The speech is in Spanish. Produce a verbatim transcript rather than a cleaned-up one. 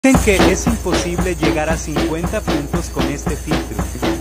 Dicen que es imposible llegar a cincuenta puntos con este filtro.